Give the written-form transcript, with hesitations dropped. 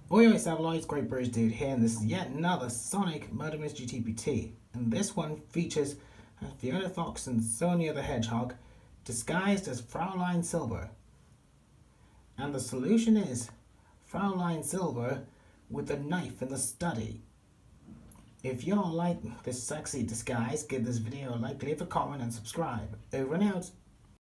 Oi, Oi, Great British Dude here, and this is yet another Sonic Murder Mystery TPT. And this one features Fiona Fox and Sonia the Hedgehog disguised as Fraulein Silver. And the solution is Fraulein Silver with a knife in the study. If y'all like this sexy disguise, give this video a like, leave a comment, and subscribe. Over and out.